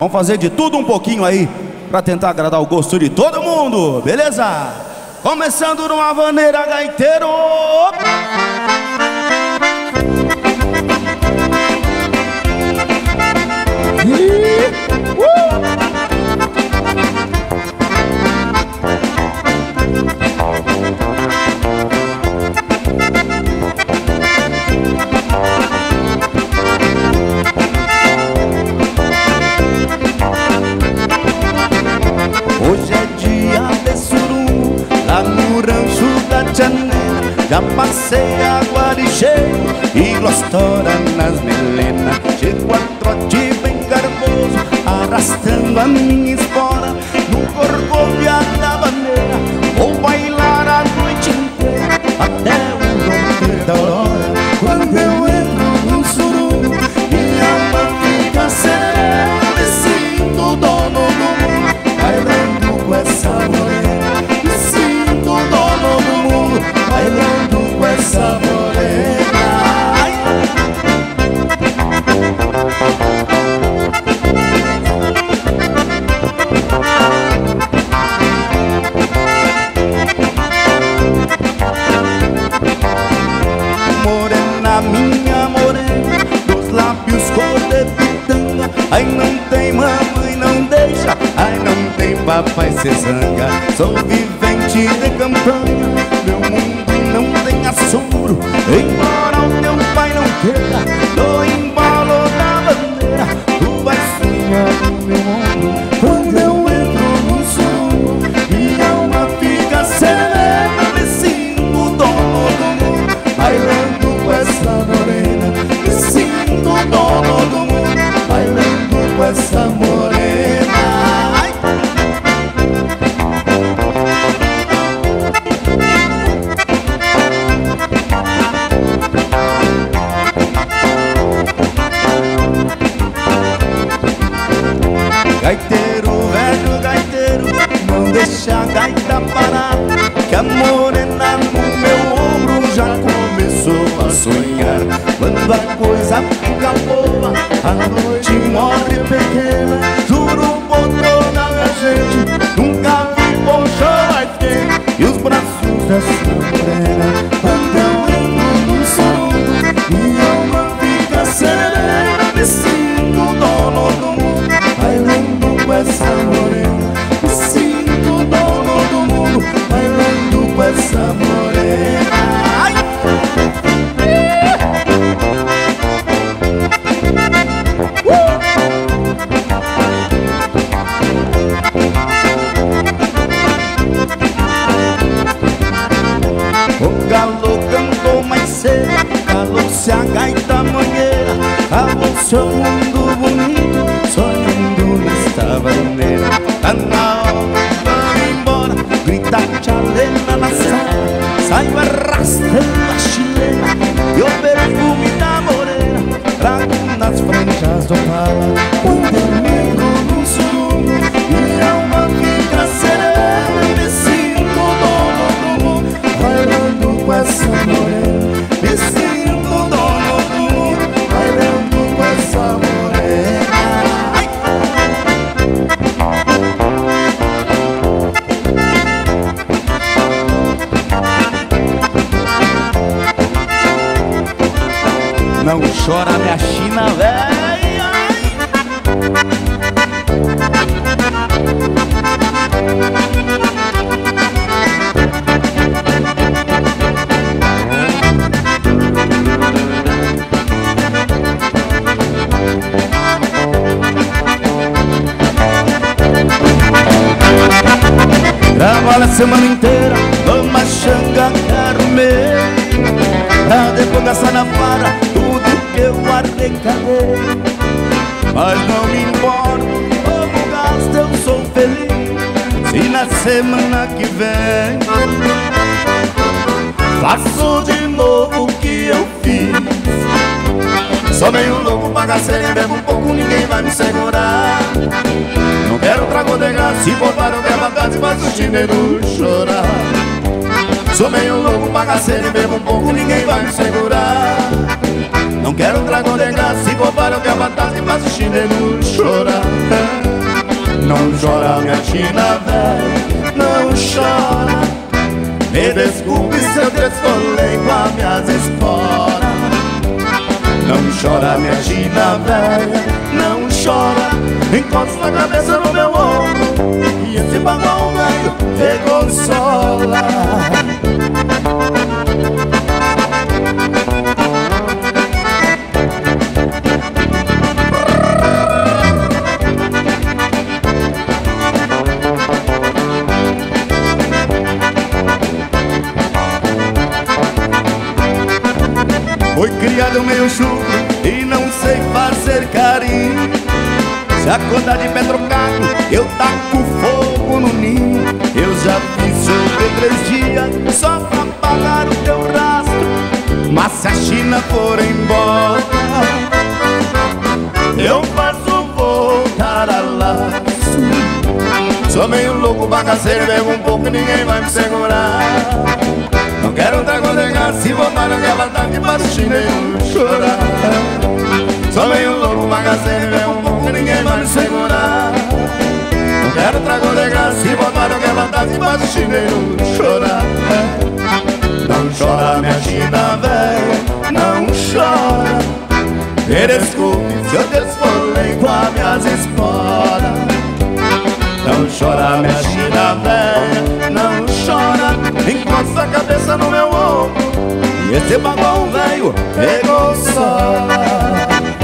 Vamos fazer de tudo um pouquinho aí, pra tentar agradar o gosto de todo mundo, beleza? Começando numa maneira gaiteiro. Hoje é dia de sururu, lá no rancho da Janela. Já passei a guaricheiro e glostora nas melenas. Chego a trote bem garboso, arrastando a minha espora no corcovia da bandeira. Vou bailar a noite inteira até o romper da aurora. Quando eu entro no sururu, minha alma fica serena. Me sinto dono do mundo, bailando com essa morena. Me sinto dono do mundo, bailando com essa morena. Morena, minha morena, dos lábios cor de pitanga. Ai, não tem mamãe, não deixa. Ai, não tem papai, cê zanga. Sou vivente de campanha, meu mundo não tem assuro. Embora o teu pai não queira, no embalo da bandeira, tu vais sonhar no meu ombro. Quando eu entro no sururu, minha alma fica serena. Me sinto dono do mundo, bailando com essa morena. Me sinto dono do mundo, bailando com essa morena. Ai. Gaiteiro, velho gaiteiro, não deixa a gaita parar, que a morena no meu ombro já começou a sonhar. Quando a coisa fica boa, a noite morre pequena. Juro por toda a minha gente, nunca vi colchão mais quente e os braços dessa morena. Quando eu entro no sururu, minha alma fica serena. Me sinto dono do mundo, bailando com essa morena. Me sinto dono do mundo, bailando com essa morena. Ai. O galo cantou mais cedo, calou-se a gaita mangueira, acabou-se o mundo bonito, sonhando nesta bandeira. Tá na hora de ir embora, grita tchalena na sala, saio arrastando a chilena e o perfume da morena trago nas franjas do pala. Quando eu entro no sururu, minha alma fica serena. Me sinto dono do mundo, bailando com essa morena. Me sinto dono do mundo, bailando com essa morena. Ai. Não chora minha China velha. Trabalha a semana inteira, toma xanga, carmê, pra depois gastar na vara tudo que eu arrecadei. Mas não me importa como gasto, eu sou feliz se na semana que vem faço de novo o que eu fiz. Sou meio louco, bagaceiro e bebo um pouco, ninguém vai me segurar. Não quero trago de graça, se botar eu quero a casa e faço o chinelo chorar. Sou meio louco, bagaceiro e bebo um pouco, ninguém vai me segurar. Não quero dragão de graça, se botar eu quero a casa e faço o chinelo chorar. Não chora, minha China velha, não chora. Me desculpe se eu descolei com as minhas esporas. Não chora, minha China velha, não chora. Encosta a cabeça no meu ombro e esse bagulho velho reconsola. Foi criado meio chucro e não sei fazer carinho. Se acordar de pé trocado, eu taco fogo no ninho. Eu já fiz chover 3 dias só pra pagar o teu rastro. Mas se a China for embora, eu faço voltar a laço. Sou meio louco, bagaceiro, bebo um pouco e ninguém vai me segurar. Não quero trago negar, se voltar eu quero levantar debaixo do chinelo chorar. Sou meio louco, bagaceiro, bebo um pouco e ninguém vai me segurar. Não quero trago negar, se voltar eu quero levantar debaixo do chinelo chorar. Não chora, minha China velha, não chora. Me desculpe se eu desfolei com as minhas esporas. Não chora, minha China velha, não chora. Encosta a cabeça no meu ombro e esse bagulho velho pegou sola.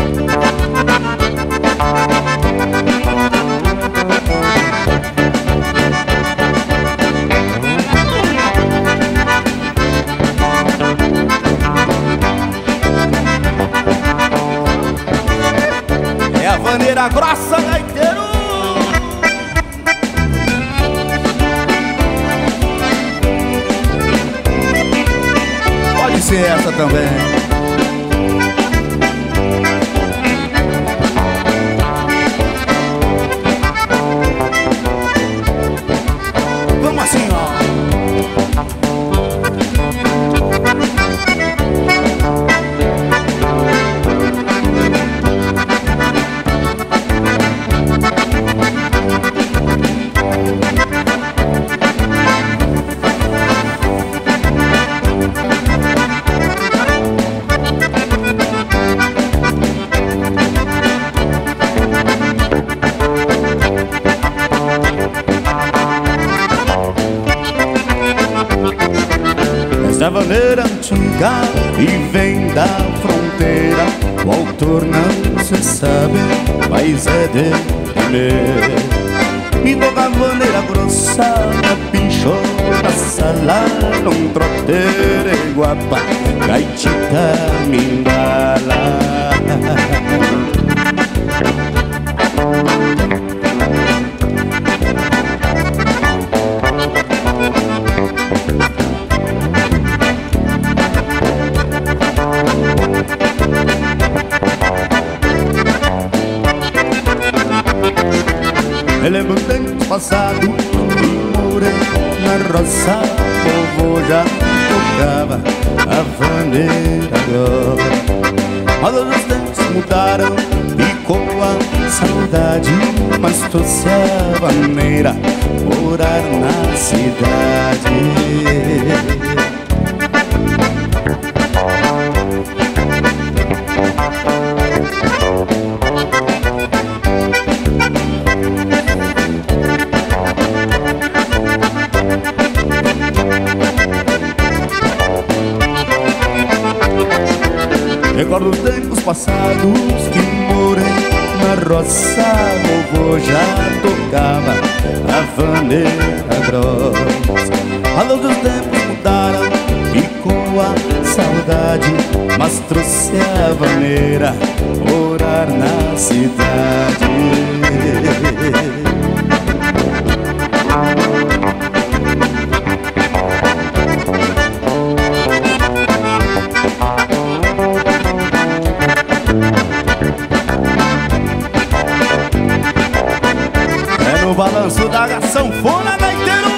É a vaneira grossa, gaiteiro. Pode ser essa também. Vamos assim, ó. Esta vaneira antiga e vem da fronteira. O autor não se sabe, mas é de primeira. Me toca a vaneira grossa, a pinchona, sala, num troteiro guapa, gaitita me embala. Eu lembro tempo passado e morei na roça. O vovô já tocava a vaneira grossa. Mas os tempos mudaram e com a saudade, mas trouxe a vaneira morar na cidade. Recordo os tempos passados que morei na roça. Vovô já tocava a vaneira grossa. A luz dos tempos mudaram e com a saudade, mas trouxe a vaneira morar na cidade. No balanço da sanfona, gaiteiro.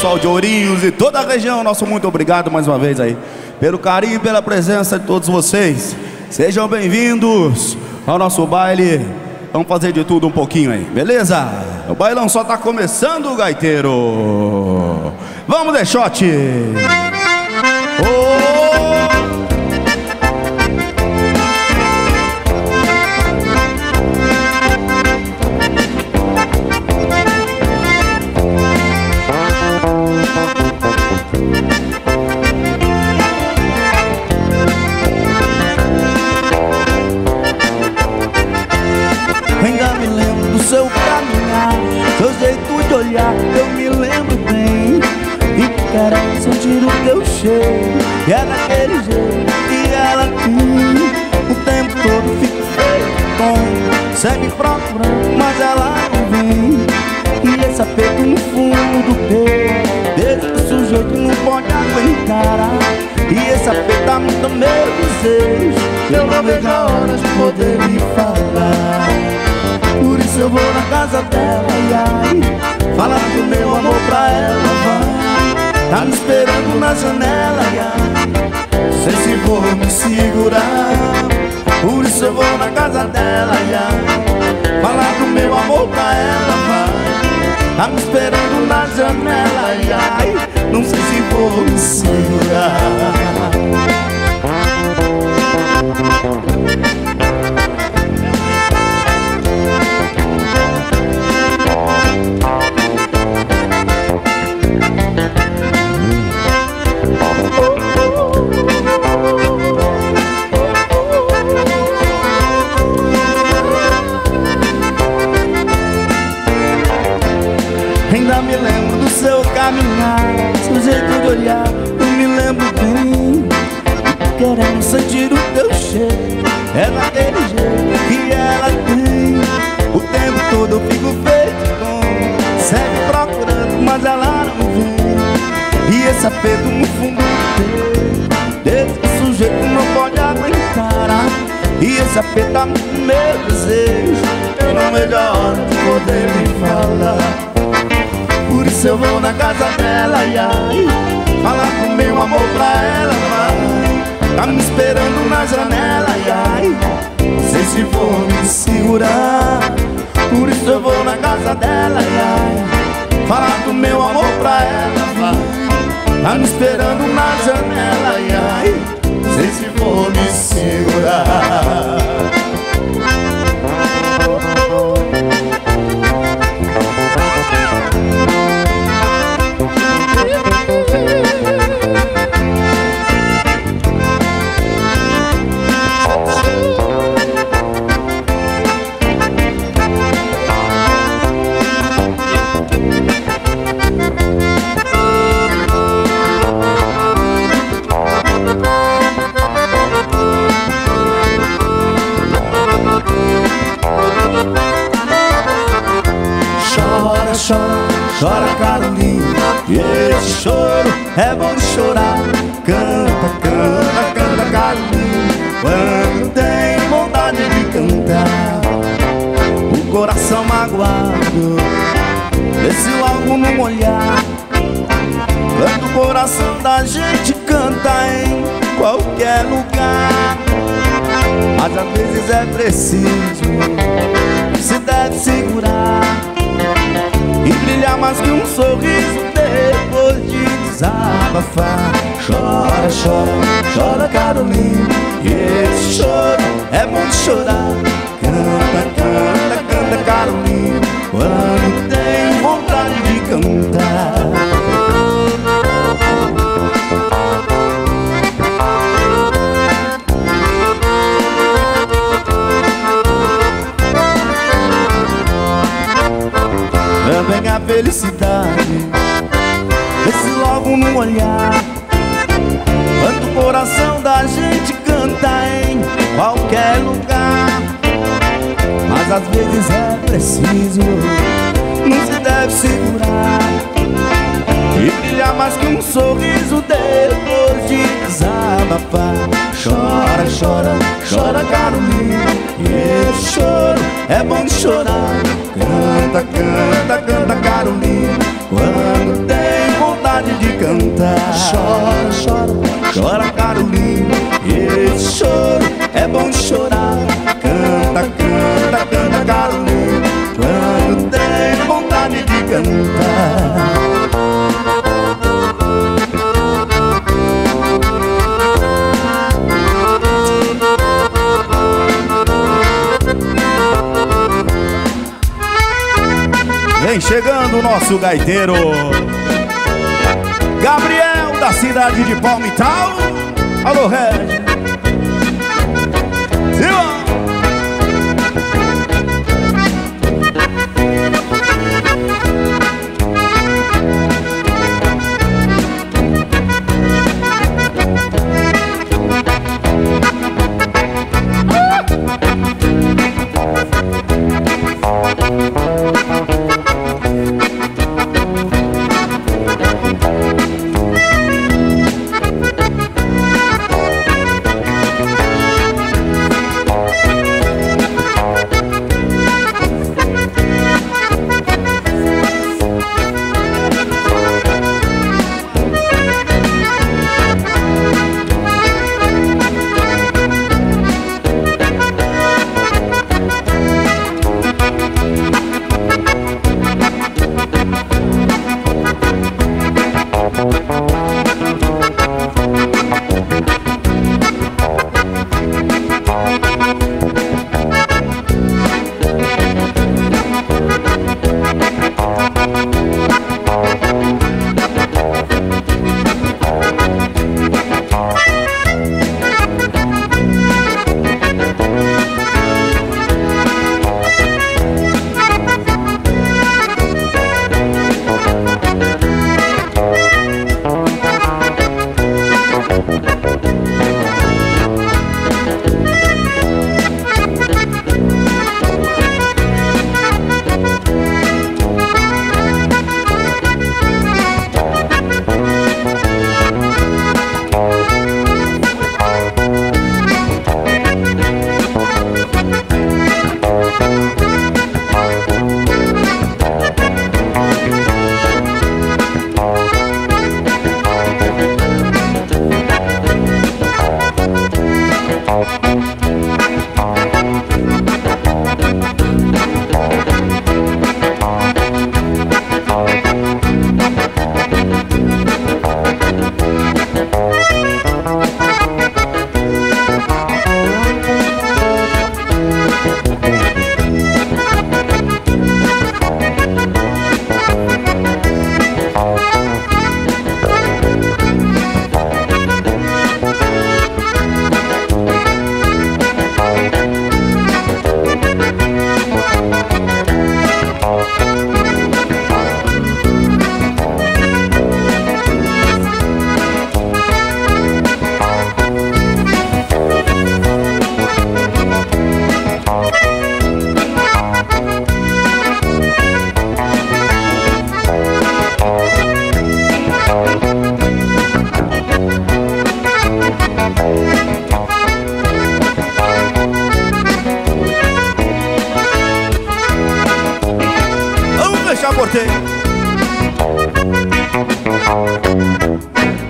pessoal de Ourinhos e toda a região, nosso muito obrigado mais uma vez aí pelo carinho e pela presença de todos vocês. Sejam bem-vindos ao nosso baile. Vamos fazer de tudo um pouquinho aí, beleza? O bailão só tá começando, gaiteiro. Vamos de shot. Ainda me lembro do seu caminhar, seu jeito de olhar, eu me lembro bem. E quero sentir o teu cheiro, e é daquele jeito que ela tem. O tempo todo fico feito, sempre procurando, mas ela não vem. E esse aperto no fundo do peito, desde que o sujeito não pode aguentar. E esse aperto tá muito meu desejo, eu não vejo a hora de poder lhe falar. Por isso eu vou na casa dela, ai, ai, falar do meu amor pra ela, vai. Tá me esperando na janela, ai, ai, sei se vou me segurar. Por isso eu vou na casa dela, ai, ai, falar do meu amor pra ela, vai. Tá me esperando na janela, ai, ai, não sei se vou me segurar. Ainda me lembro do seu caminhar, seu jeito de olhar, eu me lembro bem. Querendo sentir o teu cheiro, é daquele jeito que ela tem. O tempo todo eu fico feito com, segue procurando, mas ela não vem. E esse aperto no fundo do peito, desde que o sujeito não pode aguentar. E esse aperto tá muito meu desejo, eu não vejo a hora de poder me falar. Por isso eu vou na casa dela, ai, ai, falar com meu amor pra ela, vai. Tá me esperando na janela, ai, ai, não sei se vou me segurar. Por isso eu vou na casa dela, ai, ai, falar do meu amor pra ela, vai. Tá me esperando na janela, ai, ai, não sei se vou me segurar. Chora, Carolina, e esse choro é bom de chorar. Canta, canta, canta, Carolina, quando tem vontade de cantar. O coração magoado, esse logo no olhar. Quando o coração da gente canta em qualquer lugar. Mas às vezes é preciso, se deve segurar e brilhar mais que um sorriso depois de desabafar. Chora, chora, chora, Carolina, e esse choro é bom de chorar. Canta, canta, canta, Carolina, quando tem vontade de cantar. Vem a felicidade, esse logo no olhar. Quando o coração da gente canta em qualquer lugar. Mas às vezes é preciso, não se deve segurar e brilhar mais que um sorriso depois de desabafar. Chora, chora, chora, Carolina, e esse choro é bom de chorar. Canta, canta, canta, Carolina, quando tem vontade Chora, chora, chora Carolina, esse choro é bom chorar. Canta, canta, canta Carolina, quando tem vontade de cantar. Vem chegando o nosso gaiteiro Gabriel, da cidade de Palmital. Alô, Regis.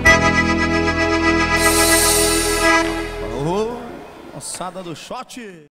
Moçada do shot.